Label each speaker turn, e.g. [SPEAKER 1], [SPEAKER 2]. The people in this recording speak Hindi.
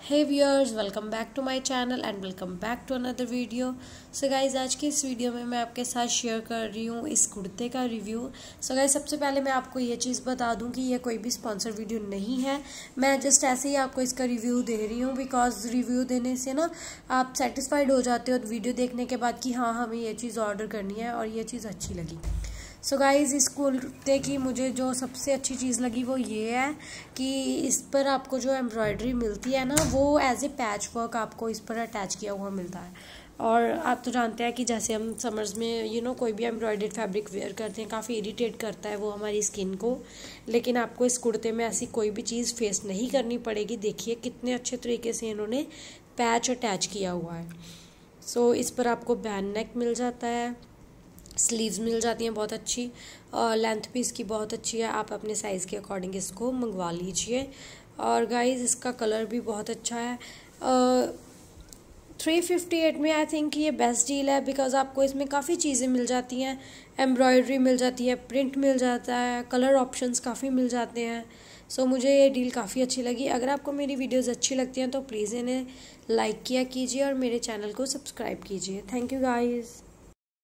[SPEAKER 1] Hey viewers, welcome back to my channel and welcome back to another video. So guys, आज की इस वीडियो में मैं आपके साथ शेयर कर रही हूँ इस कुर्ते का रिव्यू। सो गाइज़, सबसे पहले मैं आपको ये चीज़ बता दूँ कि ये कोई भी स्पॉन्सर वीडियो नहीं है। मैं जस्ट ऐसे ही आपको इसका रिव्यू दे रही हूँ बिकॉज रिव्यू देने से ना आप सेटिस्फाइड हो जाते हो वीडियो देखने के बाद कि हाँ, हमें ये चीज़ ऑर्डर करनी है और ये चीज़ अच्छी लगी। सो गाइज़, इस कुर्ते की मुझे जो सबसे अच्छी चीज़ लगी वो ये है कि इस पर आपको जो एम्ब्रॉयडरी मिलती है ना, वो एज ए पैच वर्क आपको इस पर अटैच किया हुआ मिलता है। और आप तो जानते हैं कि जैसे हम समर्स में कोई भी एम्ब्रॉयडर्ड फैब्रिक वेयर करते हैं, काफ़ी इरिटेट करता है वो हमारी स्किन को, लेकिन आपको इस कुर्ते में ऐसी कोई भी चीज़ फेस नहीं करनी पड़ेगी। देखिए कितने अच्छे तरीके से इन्होंने पैच अटैच किया हुआ है। सो इस पर आपको बैन नेक मिल जाता है, स्लीव्स मिल जाती हैं बहुत अच्छी, और लेंथ भी इसकी बहुत अच्छी है। आप अपने साइज़ के अकॉर्डिंग इसको मंगवा लीजिए। और गाइस, इसका कलर भी बहुत अच्छा है। 358 में आई थिंक ये बेस्ट डील है बिकॉज आपको इसमें काफ़ी चीज़ें मिल जाती हैं। एम्ब्रॉयडरी मिल जाती है, प्रिंट मिल जाता है, कलर ऑप्शंस काफ़ी मिल जाते हैं। सो मुझे ये डील काफ़ी अच्छी लगी। अगर आपको मेरी वीडियोस अच्छी लगती हैं तो प्लीज़ इन्हें लाइक किया कीजिए और मेरे चैनल को सब्सक्राइब कीजिए। Thank you guys.